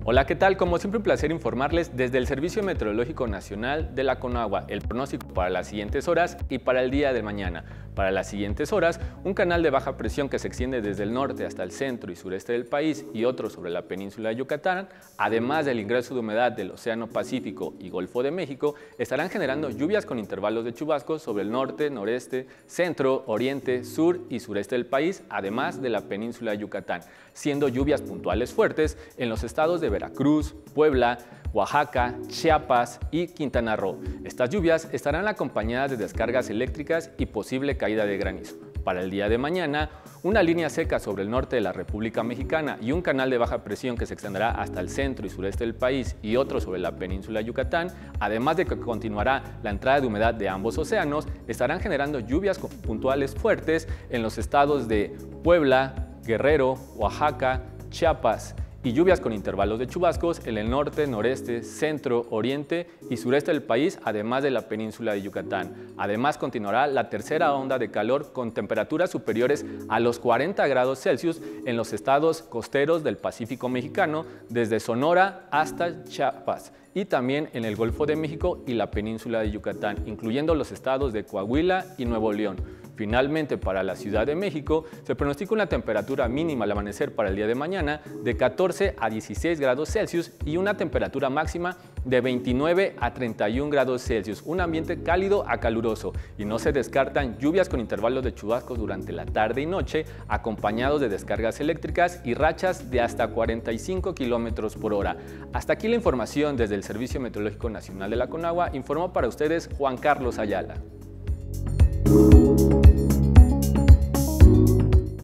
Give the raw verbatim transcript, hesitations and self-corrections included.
Hola, ¿qué tal? Como siempre, un placer informarles desde el Servicio Meteorológico Nacional de la Conagua, el pronóstico para las siguientes horas y para el día de mañana. Para las siguientes horas, un canal de baja presión que se extiende desde el norte hasta el centro y sureste del país y otro sobre la península de Yucatán, además del ingreso de humedad del Océano Pacífico y Golfo de México, estarán generando lluvias con intervalos de chubascos sobre el norte, noreste, centro, oriente, sur y sureste del país, además de la península de Yucatán, siendo lluvias puntuales fuertes en los estados de Veracruz, Puebla, Oaxaca, Chiapas y Quintana Roo. Estas lluvias estarán acompañadas de descargas eléctricas y posible caída de granizo. Para el día de mañana, una línea seca sobre el norte de la República Mexicana y un canal de baja presión que se extenderá hasta el centro y sureste del país y otro sobre la península de Yucatán, además de que continuará la entrada de humedad de ambos océanos, estarán generando lluvias puntuales fuertes en los estados de Puebla, Guerrero, Oaxaca, Chiapas, y lluvias con intervalos de chubascos en el norte, noreste, centro, oriente y sureste del país, además de la península de Yucatán. Además, continuará la tercera onda de calor con temperaturas superiores a los cuarenta grados Celsius en los estados costeros del Pacífico mexicano, desde Sonora hasta Chiapas, y también en el Golfo de México y la península de Yucatán, incluyendo los estados de Coahuila y Nuevo León. Finalmente, para la Ciudad de México, se pronostica una temperatura mínima al amanecer para el día de mañana de catorce a dieciséis grados Celsius y una temperatura máxima de veintinueve a treinta y un grados Celsius, un ambiente cálido a caluroso, y no se descartan lluvias con intervalos de chubascos durante la tarde y noche, acompañados de descargas eléctricas y rachas de hasta cuarenta y cinco kilómetros por hora. Hasta aquí la información desde el Servicio Meteorológico Nacional de la Conagua. Informó para ustedes Juan Carlos Ayala.